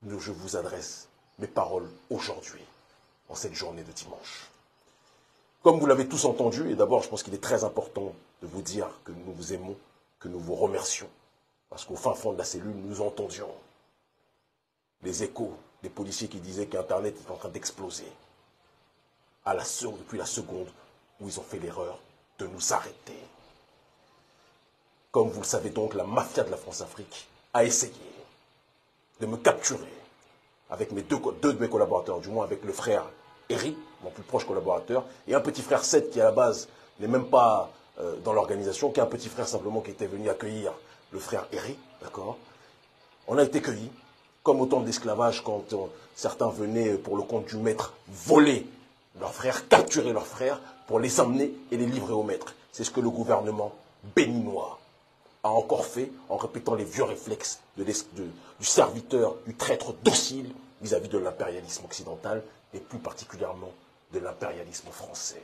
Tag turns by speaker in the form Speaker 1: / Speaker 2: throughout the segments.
Speaker 1: je vous adresse mes paroles aujourd'hui, en cette journée de dimanche. Comme vous l'avez tous entendu, et d'abord je pense qu'il est très important de vous dire que nous vous aimons, que nous vous remercions, parce qu'au fin fond de la cellule, nous entendions les échos des policiers qui disaient qu'Internet est en train d'exploser depuis la seconde où ils ont fait l'erreur de nous arrêter. Comme vous le savez donc, la mafia de la France-Afrique a essayé de me capturer avec deux de mes collaborateurs, du moins avec le frère Eric, mon plus proche collaborateur, et un petit frère Seth qui à la base n'est même pas dans l'organisation, qui est un petit frère simplement qui était venu accueillir le frère Eric, d'accord. On a été cueillis, comme au temps de l'esclavage, quand certains venaient pour le compte du maître voler leurs frères, capturer leurs frères pour les emmener et les livrer au maître. C'est ce que le gouvernement béninois a encore fait en répétant les vieux réflexes du serviteur, du traître docile vis-à-vis de l'impérialisme occidental et plus particulièrement de l'impérialisme français.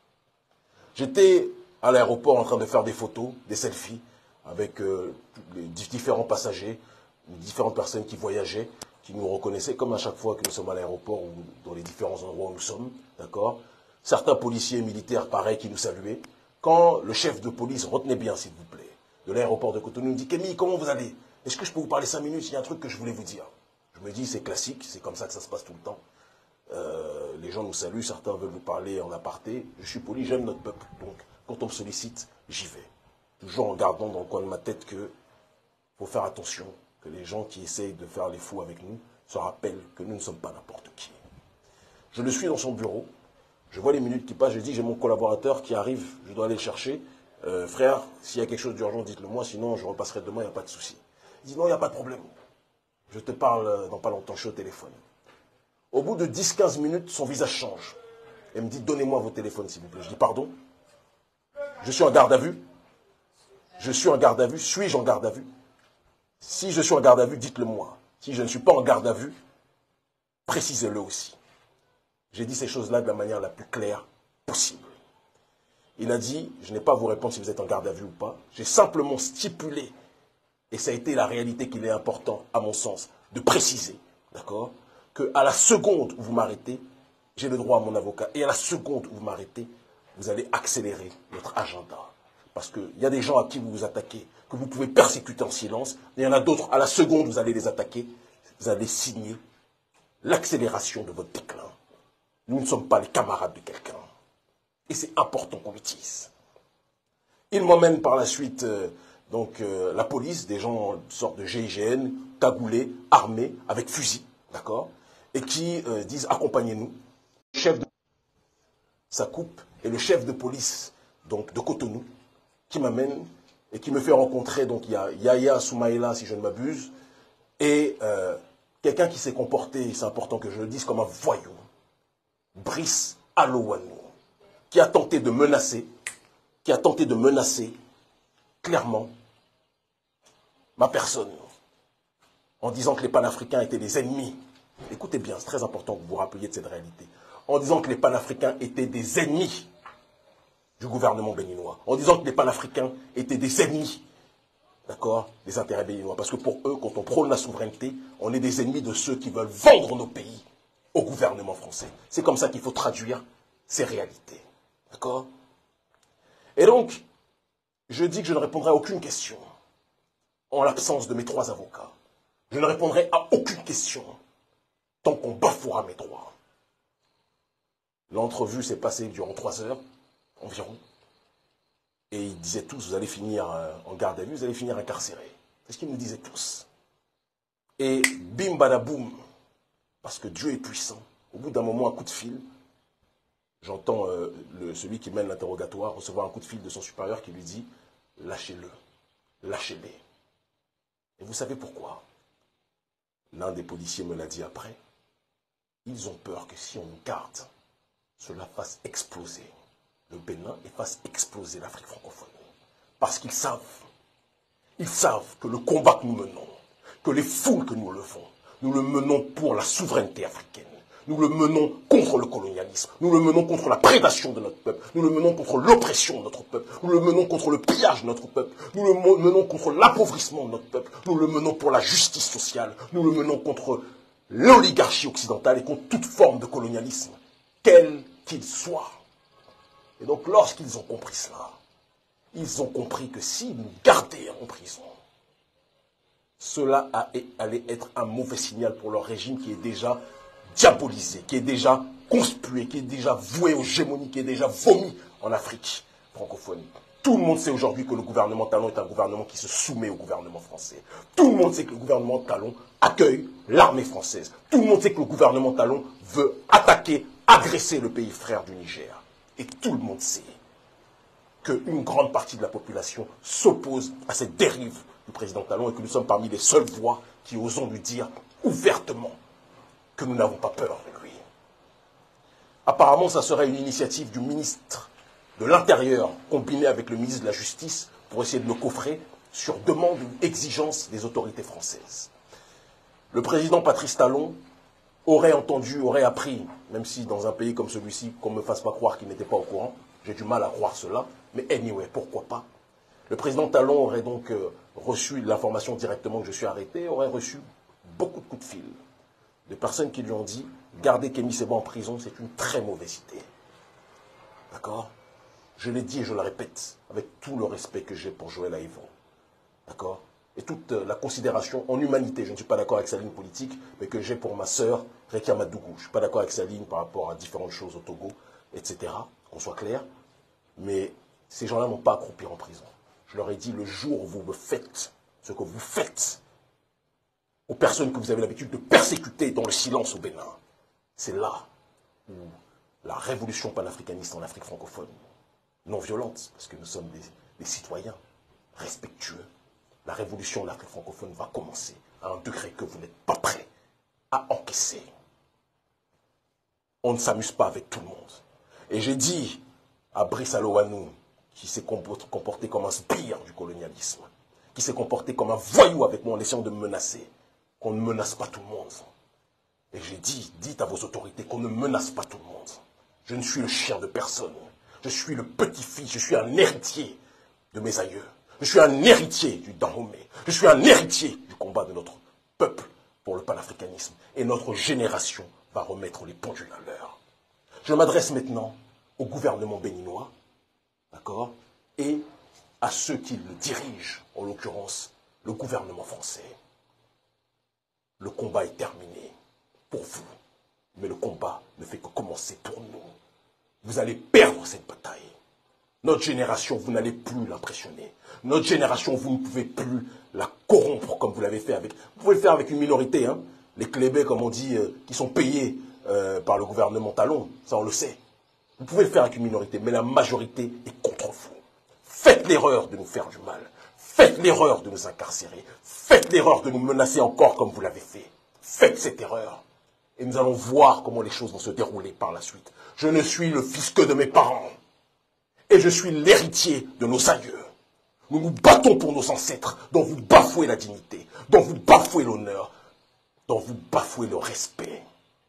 Speaker 1: J'étais à l'aéroport en train de faire des photos, des selfies avec les différents passagers, différentes personnes qui voyageaient, qui nous reconnaissaient comme à chaque fois que nous sommes à l'aéroport ou dans les différents endroits où nous sommes, d'accord. Certains policiers et militaires, pareil, qui nous saluaient. Quand le chef de police, retenez bien s'il vous plaît, de l'aéroport de Cotonou, me dit « Kémy, comment vous allez? Est-ce que je peux vous parler 5 minutes? Il y a un truc que je voulais vous dire. » Je me dis « C'est classique, c'est comme ça que ça se passe tout le temps. » Les gens nous saluent, certains veulent vous parler en aparté. Je suis poli, j'aime notre peuple. Donc, quand on me sollicite, j'y vais. Toujours en gardant dans le coin de ma tête que faut faire attention, que les gens qui essayent de faire les fous avec nous se rappellent que nous ne sommes pas n'importe qui. Je le suis dans son bureau. Je vois les minutes qui passent. Je dis, j'ai mon collaborateur qui arrive, je dois aller le chercher. Frère, s'il y a quelque chose d'urgent, dites-le moi, sinon je repasserai demain, il n'y a pas de souci. Il dit, non, il n'y a pas de problème. Je te parle dans pas longtemps, je suis au téléphone. Au bout de 10-15 minutes, son visage change. Elle me dit, donnez-moi vos téléphones, s'il vous plaît. Je dis, pardon? Je suis en garde à vue? Je suis en garde à vue? Suis-je en garde à vue? Si je suis en garde à vue, dites-le moi. Si je ne suis pas en garde à vue, précisez-le aussi. J'ai dit ces choses-là de la manière la plus claire possible. Il a dit, je n'ai pas à vous répondre si vous êtes en garde à vue ou pas. J'ai simplement stipulé, et ça a été la réalité qu'il est important, à mon sens, de préciser, d'accord, qu'à la seconde où vous m'arrêtez, j'ai le droit à mon avocat, et à la seconde où vous m'arrêtez, vous allez accélérer notre agenda. Parce qu'il y a des gens à qui vous vous attaquez, que vous pouvez persécuter en silence, et il y en a d'autres, à la seconde, vous allez les attaquer, vous allez signer l'accélération de votre déclin. Nous ne sommes pas les camarades de quelqu'un. Et c'est important qu'on l'utilise. Il m'emmène par la suite, la police, des gens en sorte de GIGN, cagoulés, armés, avec fusil, d'accord, et qui disent accompagnez-nous. Le chef de ça coupe, et le chef de police donc, de Cotonou, qui m'amène et qui me fait rencontrer, donc il y a Yaya Soumaïla, si je ne m'abuse, et quelqu'un qui s'est comporté, c'est important que je le dise, comme un voyou, Brice Alowano, qui a tenté de menacer clairement ma personne, en disant que les panafricains étaient des ennemis. Écoutez bien, c'est très important que vous vous rappeliez de cette réalité. En disant que les panafricains étaient des ennemis du gouvernement béninois. En disant que les panafricains étaient des ennemis, d'accord, des intérêts béninois. Parce que pour eux, quand on prône la souveraineté, on est des ennemis de ceux qui veulent vendre nos pays au gouvernement français. C'est comme ça qu'il faut traduire ces réalités. D'accord? Et donc, je dis que je ne répondrai à aucune question en l'absence de mes 3 avocats. Je ne répondrai à aucune question tant qu'on bafouera mes droits. L'entrevue s'est passée durant 3 heures environ. Et ils disaient tous, vous allez finir en garde à vue, vous allez finir incarcéré. C'est ce qu'ils nous disaient tous. Et bim badaboum, parce que Dieu est puissant. Au bout d'un moment, un coup de fil, j'entends celui qui mène l'interrogatoire recevoir un coup de fil de son supérieur qui lui dit « Lâchez-le, lâchez-les ». Et vous savez pourquoi? L'un des policiers me l'a dit après. Ils ont peur que si on nous garde, cela fasse exploser le Bénin et fasse exploser l'Afrique francophone. Parce qu'ils savent que le combat que nous menons, que les foules que nous levons, nous le menons pour la souveraineté africaine. Nous le menons contre le colonialisme. Nous le menons contre la prédation de notre peuple. Nous le menons contre l'oppression de notre peuple. Nous le menons contre le pillage de notre peuple. Nous le menons contre l'appauvrissement de notre peuple. Nous le menons pour la justice sociale. Nous le menons contre l'oligarchie occidentale et contre toute forme de colonialisme, quel qu'il soit. Et donc lorsqu'ils ont compris cela, ils ont compris que s'ils nous gardaient en prison, cela allait être un mauvais signal pour leur régime qui est déjà diabolisé, qui est déjà conspué, qui est déjà voué aux gémonies, qui est déjà vomi en Afrique francophone. Tout le monde sait aujourd'hui que le gouvernement Talon est un gouvernement qui se soumet au gouvernement français. Tout le monde sait que le gouvernement Talon accueille l'armée française. Tout le monde sait que le gouvernement Talon veut attaquer, agresser le pays frère du Niger. Et tout le monde sait qu'une grande partie de la population s'oppose à cette dérive du président Talon et que nous sommes parmi les seules voix qui osons lui dire ouvertement que nous n'avons pas peur de lui. Apparemment, ça serait une initiative du ministre de l'Intérieur combinée avec le ministre de la Justice pour essayer de le coffrer sur demande ou exigence des autorités françaises. Le président Patrice Talon aurait entendu, aurait appris, même si dans un pays comme celui-ci, qu'on ne me fasse pas croire qu'il n'était pas au courant, j'ai du mal à croire cela, mais anyway, pourquoi pas. Le président Talon aurait donc reçu l'information directement que je suis arrêté, aurait reçu beaucoup de coups de fil de personnes qui lui ont dit « Garder Kémy Séba en prison, c'est une très mauvaise idée. » D'accord? Je l'ai dit et je le répète, avec tout le respect que j'ai pour Joël Aïvon. D'accord? Et toute la considération en humanité, je ne suis pas d'accord avec sa ligne politique, mais que j'ai pour ma sœur, Rekia Madougou. Je ne suis pas d'accord avec sa ligne par rapport à différentes choses au Togo, etc. Qu'on soit clair. Mais ces gens-là n'ont pas à croupir en prison. Je leur ai dit, le jour où vous me faites ce que vous faites aux personnes que vous avez l'habitude de persécuter dans le silence au Bénin, c'est là où la révolution panafricaniste en Afrique francophone, non violente, parce que nous sommes des citoyens respectueux, la révolution en Afrique francophone va commencer à un degré que vous n'êtes pas prêts à encaisser. On ne s'amuse pas avec tout le monde. Et j'ai dit à Brice Alowanou, qui s'est comporté comme un sbire du colonialisme, qui s'est comporté comme un voyou avec moi en essayant de me menacer, qu'on ne menace pas tout le monde. Et j'ai dit, dites à vos autorités qu'on ne menace pas tout le monde. Je ne suis le chien de personne. Je suis le petit-fils, je suis un héritier de mes aïeux. Je suis un héritier du Dahomey. Je suis un héritier du combat de notre peuple pour le panafricanisme. Et notre génération va remettre les pendules à l'heure. Je m'adresse maintenant au gouvernement béninois, d'accord, et à ceux qui le dirigent, en l'occurrence le gouvernement français. Le combat est terminé pour vous, mais le combat ne fait que commencer pour nous. Vous allez perdre cette bataille. Notre génération, vous n'allez plus l'impressionner. Notre génération, vous ne pouvez plus la corrompre comme vous l'avez fait avec... Vous pouvez le faire avec une minorité, hein, les clébés, comme on dit, qui sont payés par le gouvernement Talon, ça on le sait. Vous pouvez le faire avec une minorité, mais la majorité est contre vous. Faites l'erreur de nous faire du mal. Faites l'erreur de nous incarcérer. Faites l'erreur de nous menacer encore comme vous l'avez fait. Faites cette erreur. Et nous allons voir comment les choses vont se dérouler par la suite. Je ne suis le fils que de mes parents. Et je suis l'héritier de nos aïeux. Nous nous battons pour nos ancêtres, dont vous bafouez la dignité, dont vous bafouez l'honneur, dont vous bafouez le respect.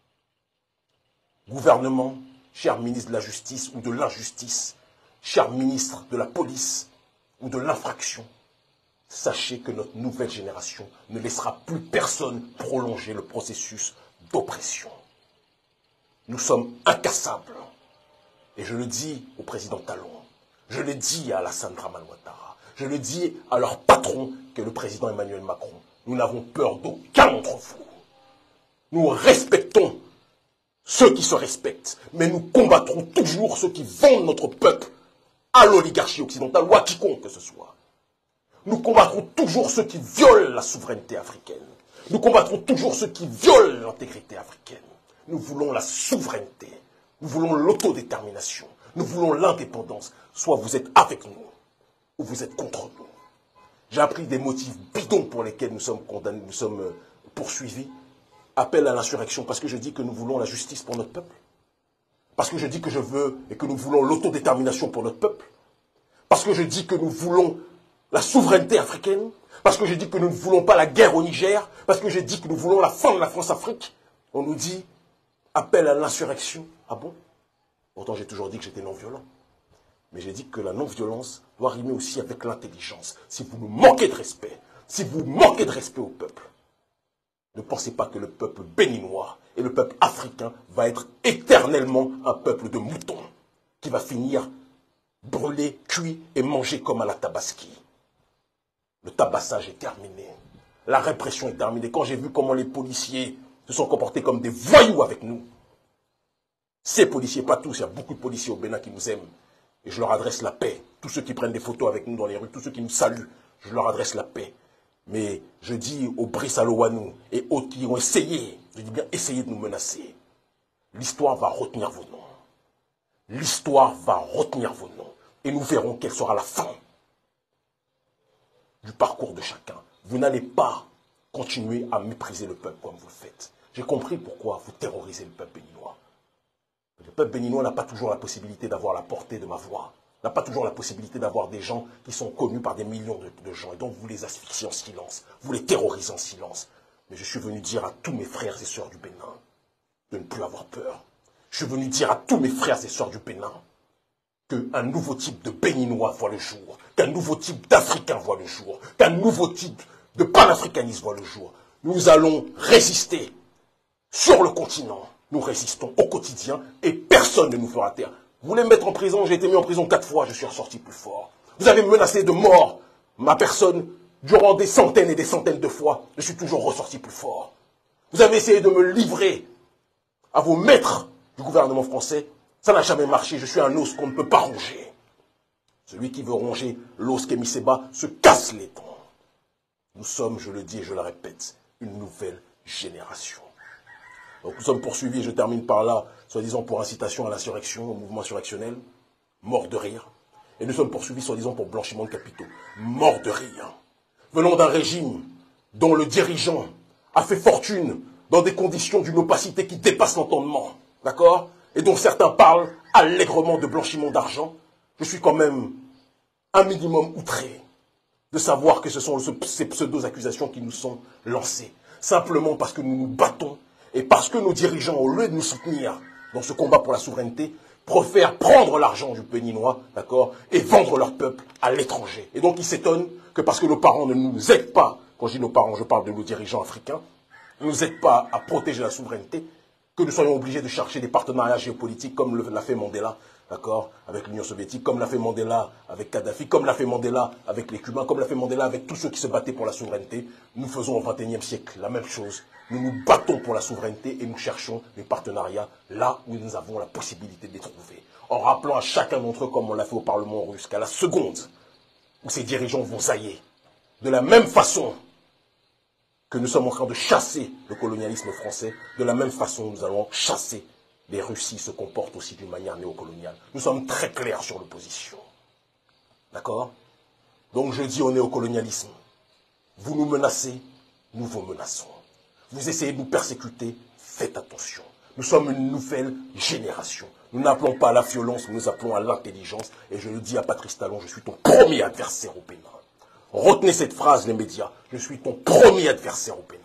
Speaker 1: Gouvernement, cher ministre de la Justice ou de l'Injustice, cher ministre de la Police ou de l'Infraction, sachez que notre nouvelle génération ne laissera plus personne prolonger le processus d'oppression. Nous sommes incassables. Et je le dis au président Talon, je le dis à Alassane Dramane Ouattara, je le dis à leur patron, que le président Emmanuel Macron. Nous n'avons peur d'aucun d'entre vous. Nous respectons ceux qui se respectent, mais nous combattrons toujours ceux qui vendent notre peuple à l'oligarchie occidentale ou à quiconque que ce soit. Nous combattrons toujours ceux qui violent la souveraineté africaine. Nous combattrons toujours ceux qui violent l'intégrité africaine. Nous voulons la souveraineté. Nous voulons l'autodétermination. Nous voulons l'indépendance. Soit vous êtes avec nous, ou vous êtes contre nous. J'ai appris des motifs bidons pour lesquels nous sommes condamnés, nous sommes poursuivis. Appel à l'insurrection parce que je dis que nous voulons la justice pour notre peuple. Parce que je dis que je veux et que nous voulons l'autodétermination pour notre peuple. Parce que je dis que nous voulons la souveraineté africaine. Parce que je dis que nous ne voulons pas la guerre au Niger. Parce que je dis que nous voulons la fin de la France-Afrique. On nous dit appel à l'insurrection. Ah bon? Pourtant j'ai toujours dit que j'étais non-violent. Mais j'ai dit que la non-violence doit rimer aussi avec l'intelligence. Si vous me manquez de respect, si vous manquez de respect au peuple, ne pensez pas que le peuple béninois et le peuple africain va être éternellement un peuple de moutons qui va finir brûlé, cuit et mangé comme à la Tabaski. Le tabassage est terminé. La répression est terminée. Quand j'ai vu comment les policiers se sont comportés comme des voyous avec nous, ces policiers, pas tous, il y a beaucoup de policiers au Bénin qui nous aiment. Et je leur adresse la paix. Tous ceux qui prennent des photos avec nous dans les rues, tous ceux qui nous saluent, je leur adresse la paix. Mais je dis aux Brice Alowanou et autres qui ont essayé, je dis bien essayé de nous menacer, l'histoire va retenir vos noms. L'histoire va retenir vos noms. Et nous verrons quelle sera la fin du parcours de chacun. Vous n'allez pas continuer à mépriser le peuple comme vous le faites. J'ai compris pourquoi vous terrorisez le peuple béninois. Le peuple béninois n'a pas toujours la possibilité d'avoir la portée de ma voix, n'a pas toujours la possibilité d'avoir des gens qui sont connus par des millions de gens. Et donc vous les asphyxiez en silence, vous les terrorisez en silence. Mais je suis venu dire à tous mes frères et sœurs du Bénin de ne plus avoir peur. Je suis venu dire à tous mes frères et sœurs du Bénin qu'un nouveau type de Béninois voit le jour, qu'un nouveau type d'Africain voit le jour, qu'un nouveau type de panafricanisme voit le jour. Nous allons résister sur le continent. Nous résistons au quotidien et personne ne nous fera taire. Vous voulez me mettre en prison, j'ai été mis en prison 4 fois, je suis ressorti plus fort. Vous avez menacé de mort ma personne durant des centaines et des centaines de fois, je suis toujours ressorti plus fort. Vous avez essayé de me livrer à vos maîtres du gouvernement français, ça n'a jamais marché, je suis un os qu'on ne peut pas ronger. Celui qui veut ronger l'os Kémy Séba se casse les dents. Nous sommes, je le dis et je le répète, une nouvelle génération. Donc nous sommes poursuivis, je termine par là, soi-disant pour incitation à l'insurrection, au mouvement insurrectionnel, mort de rire. Et nous sommes poursuivis, soi-disant pour blanchiment de capitaux, mort de rire. Venant d'un régime dont le dirigeant a fait fortune dans des conditions d'une opacité qui dépasse l'entendement, d'accord? Et dont certains parlent allègrement de blanchiment d'argent, je suis quand même un minimum outré de savoir que ce sont ces pseudo-accusations qui nous sont lancées, simplement parce que nous nous battons et parce que nos dirigeants, au lieu de nous soutenir dans ce combat pour la souveraineté, préfèrent prendre l'argent du Béninois, d'accord, et vendre leur peuple à l'étranger. Et donc ils s'étonnent que parce que nos parents ne nous aident pas, quand je dis nos parents, je parle de nos dirigeants africains, ne nous aident pas à protéger la souveraineté, que nous soyons obligés de chercher des partenariats géopolitiques comme l'a fait Mandela, d'accord, avec l'Union soviétique, comme l'a fait Mandela avec Kadhafi, comme l'a fait Mandela avec les Cubains, comme l'a fait Mandela avec tous ceux qui se battaient pour la souveraineté. Nous faisons au XXIe siècle la même chose. Nous nous battons pour la souveraineté et nous cherchons des partenariats là où nous avons la possibilité de les trouver. En rappelant à chacun d'entre eux, comme on l'a fait au Parlement russe, qu'à la seconde où ces dirigeants vont zailler, de la même façon que nous sommes en train de chasser le colonialisme français, de la même façon nous allons chasser les Russies se comportent aussi d'une manière néocoloniale. Nous sommes très clairs sur l'opposition. D'accord? Donc je dis au néocolonialisme, vous nous menacez, nous vous menaçons. Vous essayez de nous persécuter, faites attention. Nous sommes une nouvelle génération. Nous n'appelons pas à la violence, nous appelons à l'intelligence. Et je le dis à Patrice Talon, je suis ton premier adversaire au Bénin. Retenez cette phrase, les médias. Je suis ton premier adversaire au Bénin.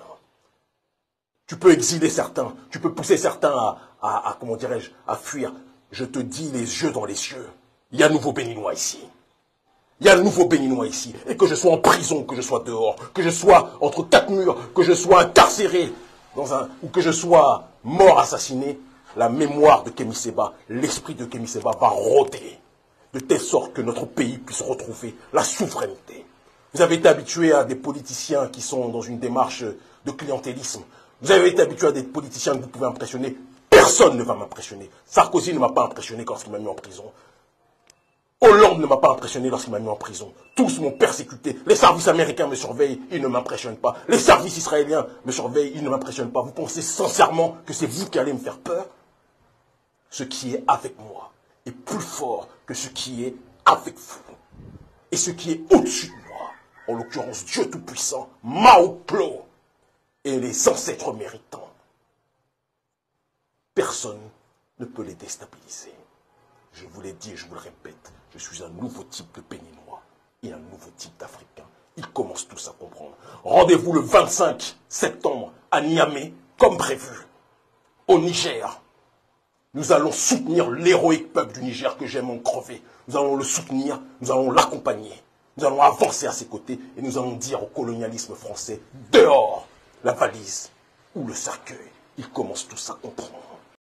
Speaker 1: Tu peux exiler certains, tu peux pousser certains comment dirais-je, à fuir. Je te dis les yeux dans les yeux. Il y a un nouveau Béninois ici. Il y a un nouveau Béninois ici. Et que je sois en prison, que je sois dehors, que je sois entre 4 murs, que je sois incarcéré, ou que je sois mort assassiné, la mémoire de Kémy Séba, l'esprit de Kémy Séba va rôder. De telle sorte que notre pays puisse retrouver la souveraineté. Vous avez été habitués à des politiciens qui sont dans une démarche de clientélisme. Vous avez été habitué à des politiciens que vous pouvez impressionner. Personne ne va m'impressionner. Sarkozy ne m'a pas impressionné lorsqu'il m'a mis en prison. Hollande ne m'a pas impressionné lorsqu'il m'a mis en prison. Tous m'ont persécuté. Les services américains me surveillent, ils ne m'impressionnent pas. Les services israéliens me surveillent, ils ne m'impressionnent pas. Vous pensez sincèrement que c'est vous qui allez me faire peur? Ce qui est avec moi est plus fort que ce qui est avec vous. Et ce qui est au-dessus de moi, en l'occurrence Dieu Tout-Puissant, Maoplo, et les ancêtres méritants, personne ne peut les déstabiliser. Je vous l'ai dit et je vous le répète, je suis un nouveau type de Béninois et un nouveau type d'Africain. Ils commencent tous à comprendre. Rendez-vous le 25 septembre à Niamey, comme prévu, au Niger. Nous allons soutenir l'héroïque peuple du Niger que j'aime en crever. Nous allons le soutenir, nous allons l'accompagner. Nous allons avancer à ses côtés et nous allons dire au colonialisme français, dehors la valise, ou le cercueil. Ils commencent tous à comprendre.